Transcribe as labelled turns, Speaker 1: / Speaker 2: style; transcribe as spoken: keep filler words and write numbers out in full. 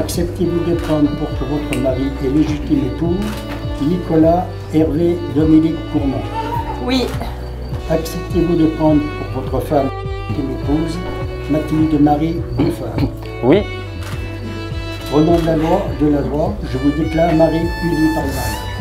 Speaker 1: Acceptez-vous de prendre pour votre mari et légitime époux Nicolas Hervé Dominique Courmont?
Speaker 2: Oui.
Speaker 1: Acceptez-vous de prendre pour votre femme et épouse Mathilde Marie Buffard?
Speaker 3: Oui.
Speaker 1: Au nom de la loi, de la loi, je vous déclare mari uni par le mariage.